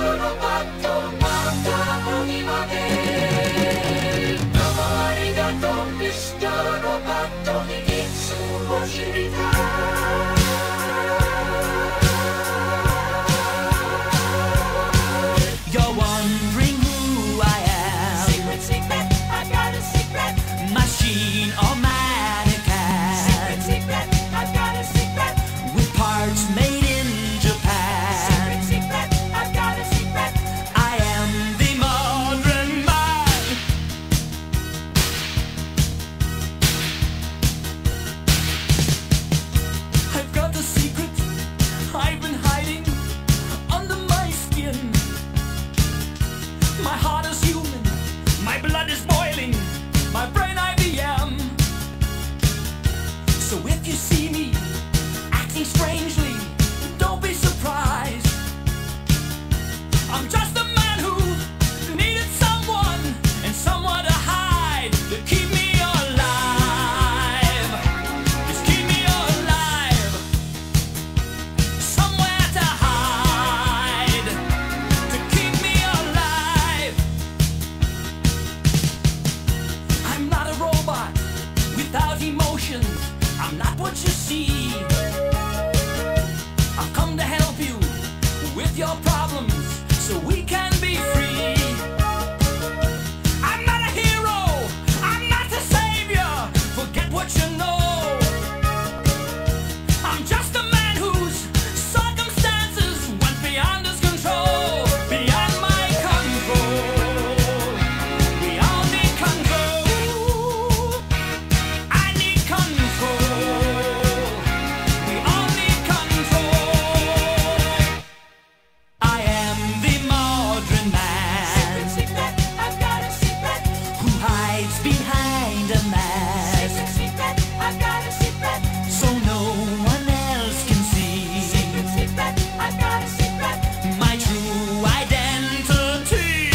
ロバットまた海までどうもありがとうミスターロバットにいつも知りたい You're wondering who I am. Secret, secret, I got a secret. Machine or mannequin. Secret, secret, I got a secret. With parts made in Japan. Secret, secret, I got a secret. I am the modern man. I've got a secret I've been hiding under my skin. My heart is human, my blood is boiling, my brain IBM. So if you see me acting strangely, don't be surprised. I'm just a man who needed someone and someone to hide to keep me alive. Just keep me alive. Somewhere to hide to keep me alive. I'm not a robot without emotions. I'm not what you see. I've come to help you with your problems so we can be free. I'm not a hero, I'm not the savior. Forget what you know. I'm just a man whose circumstances went beyond his control, beyond my control. We all need control. I need control. We all need control. I am the modern man. Secret, secret, I got a secret. Who hides behind a mask Secret, secret, I got a secret. so no one else can see Secret, secret, I got a secret. my true identity.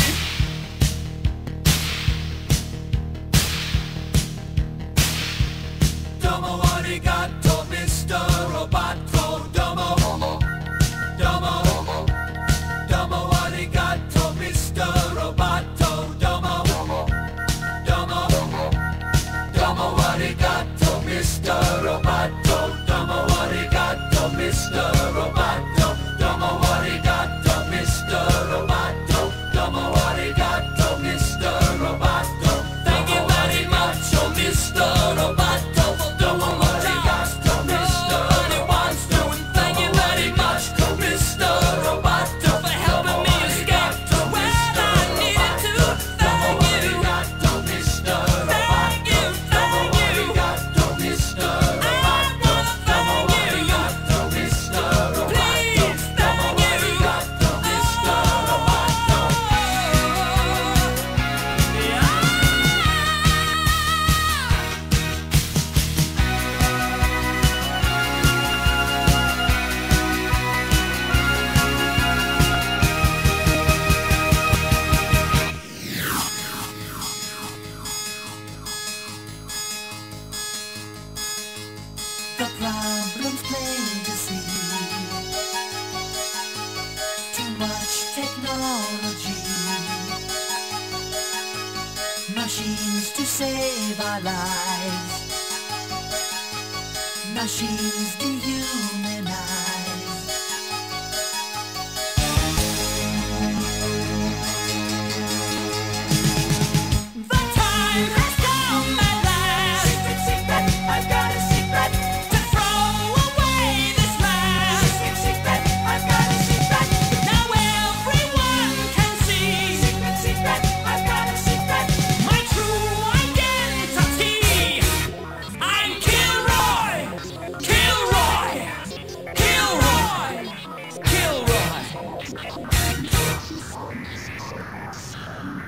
Domo arigato, Mr. Roboto. Domo, domo, domo arigato, Mr. Roboto. Domo, domo, domo arigato, Mr. Roboto. Domo arigato, Mr. Roboto. Domo arigato, Mr. Roboto. Domo arigato, Mr. Roboto. Thank you very much, oh Mr. Roboto. Domo arigato, Mr. Roboto. Thank you very much, Mr. Roboto, for helping me escape when I needed to. Thank you, Mr. thank you, thank you. Mr. I wanna thank you. Mr. Please, thank you. Mr. Roboto. The problem's plain to see. Too much technology. Machines to save our lives. Machines dehumanize. The time has come at last Secret, secret, I got a secret. to throw away this mask. Secret, secret, I got a secret. Now everyone can see Secret, secret, I got a secret. my true identity. I'm Kilroy, Kilroy, Kilroy, Kilroy.